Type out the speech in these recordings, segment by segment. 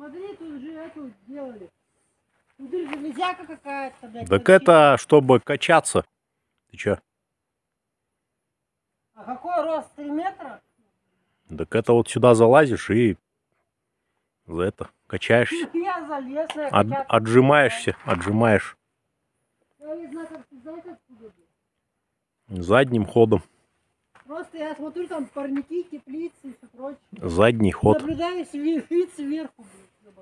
смотри, тут же эту делали. Тут же железяка какая-то, блядь. Так это чтобы качаться. Ты чё? А какой рост? 3 метра? Так это вот сюда залазишь и за это качаешься. Я залез, я качаться. Отжимаешься, отжимаешь. Я не знаю, как ты знаешь откуда. Задним ходом. Просто я смотрю, там парники, теплицы и все прочее. Задний ход. Наблюдаю вид сверху, блядь.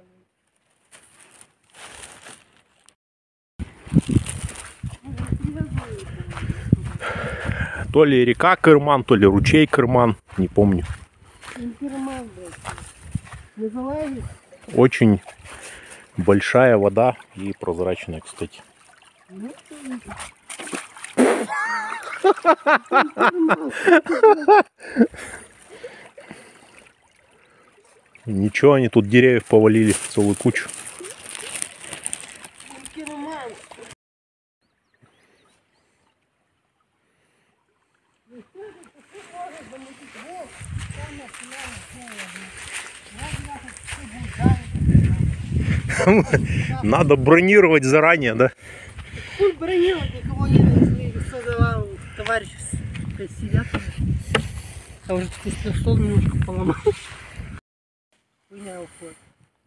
То ли река Кырман, то ли ручей Кырман. Не помню. Инкерман, блядь. Не залазишь? Очень большая вода и прозрачная, кстати. Ничего, они тут деревьев повалили целую кучу. Надо бронировать заранее, да? Хуй бронировать, никого не создавал. Товарищ сидят. А уже стол немножко поломал. Хуйня уходит.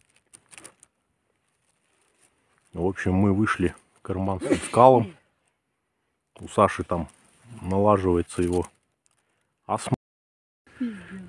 В общем, мы вышли к Кырманским скалам. У Саши там налаживается его астма.